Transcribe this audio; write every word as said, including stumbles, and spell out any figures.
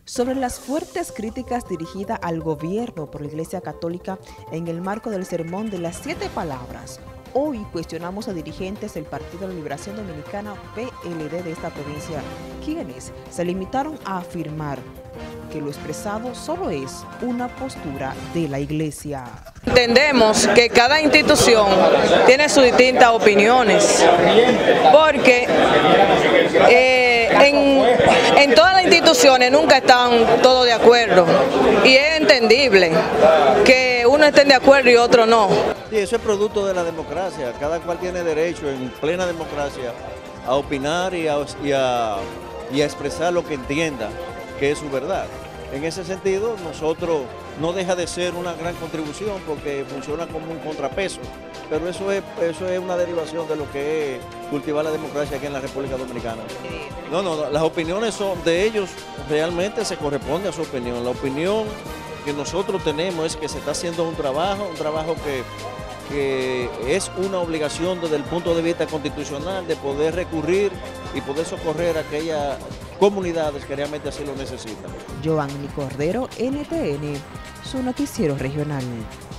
sobre las fuertes críticas dirigidas al gobierno por la Iglesia Católica en el marco del Sermón de las Siete Palabras. Hoy cuestionamos a dirigentes del Partido de la Liberación Dominicana, P L D, de esta provincia, quienes se limitaron a afirmar que lo expresado solo es una postura de la Iglesia. Entendemos que cada institución tiene sus distintas opiniones, porque eh, en, en todas las instituciones nunca están todos de acuerdo, y es entendible que uno esté de acuerdo y otro no. Sí, eso es producto de la democracia, cada cual tiene derecho en plena democracia a opinar y a, y a, y a expresar lo que entienda que es su verdad. En ese sentido, nosotros no deja de ser una gran contribución porque funciona como un contrapeso, pero eso es, eso es una derivación de lo que es cultivar la democracia aquí en la República Dominicana. No, no, las opiniones son de ellos, realmente se corresponde a su opinión. La opinión que nosotros tenemos es que se está haciendo un trabajo, un trabajo que, que es una obligación desde el punto de vista constitucional de poder recurrir y poder socorrer a aquellas comunidades que realmente así lo necesitan. Joanny Cordero, N T N, su noticiero regional.